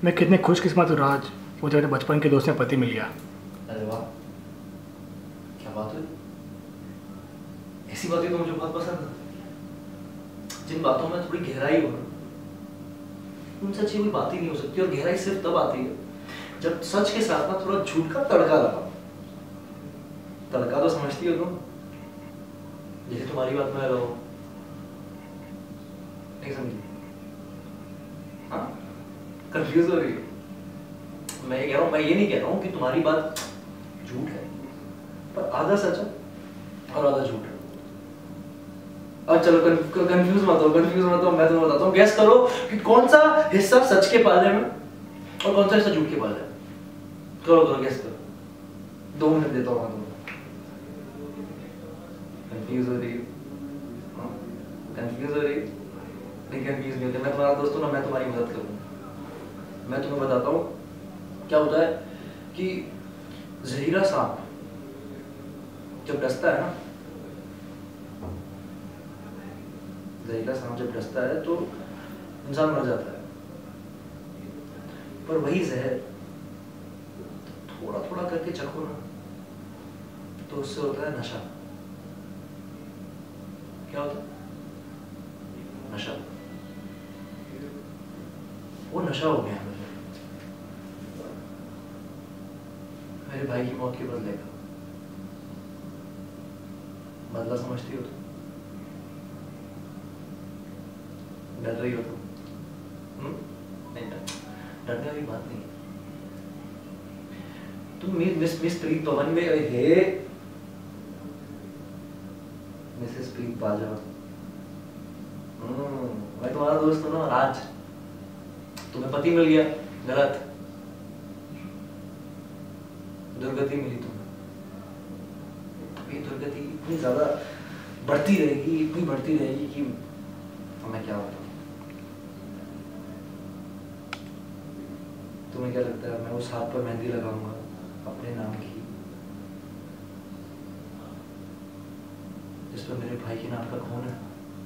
मैं कितने खुशकिस्मत हूँ राज, मुझे अपने बचपन के दोस्त में पति मिल गया। अरे वाह, क्या बात हुई। ऐसी बातें तो मुझे बहुत पसंद है, जिन बातों में थोड़ी गहराई हो। उनसे अच्छी कोई बात ही नहीं हो सकती। और गहराई सिर्फ तब आती है जब सच के साथ ना थोड़ा झूठ का तड़का लगा। तड़का तो समझती हो तुम, जैसे तुम्हारी बात में रहो। नहीं समझी? हाँ, कंफ्यूज हो रही हो। मैं ये कह रहा हूँ, मैं ये नहीं कह रहा हूँ कि तुम्हारी बात झूठ है, पर आधा सच है और आधा झूठ है। अब चलो कंफ्यूज मत हो, मैं तुम्हें बताता हूँ। गेस करो कि कौन सा हिस्सा सच के पाले में और कौन सा हिस्सा झूठ के पाले में। करो गेस करो। 2 मिनट देता हूँ मैं तुम्हें। कंफ्यूज हो रही हो? कंफ्यूज हो रही हो? नहीं कंफ्यूज नहीं होते। मैं तुम्हारा दोस्त हूँ ना, मैं तुम्हारी मदद करूँगा। मैं तुम्हें बताता हूँ क्या होता है कि जहरीला सांप जब डसता है ना, जहरीला सांप जब डसता है तो इंसान मर जाता है। पर वही जहर थोड़ा थोड़ा करके चखो ना, तो उससे होता है नशा। क्या होता है? नशा। वो नशा हो गया मुझे मेरे भाई की मौत के बदले का। बदला समझती हो तुम? डर रही हो तुम? नहीं, डरने वाली बात नहीं। तुम मिस प्रीत पवन में हे मिसेस प्रीत बाजा। मैं तुम्हारा दोस्त हूँ ना राज। तुम्हें पति मिल गया, गलत। दुर्गति मिली तुम्हें। ये दुर्गति इतनी ज्यादा बढ़ती रहेगी कि मैं क्या बताऊं। तुम्हें क्या लगता है मैं उस हाथ पर मेहंदी लगाऊंगा अपने नाम की, जिस पर मेरे भाई के नाम का खून है?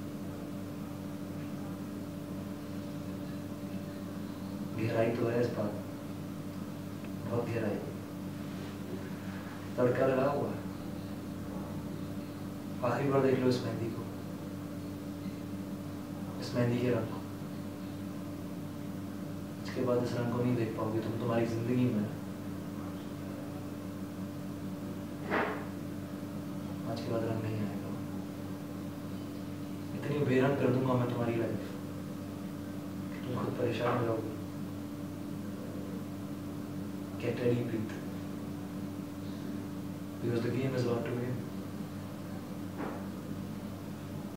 गहराई तो है इस बात, बहुत गहराई। तड़का लगा हुआ है। आखिरी बार देख लो इस मेहंदी को, इस मेहंदी के रंग को। इसके बाद इस रंग को नहीं देख पाओगे तुम तुम्हारी जिंदगी में। आज के बाद रंग नहीं आएगा। इतनी बेरंग कर दूंगा मैं तुम्हारी लाइफ, तुम खुद परेशान हो जाओगे। Get ready, Preet, because the game is about to win.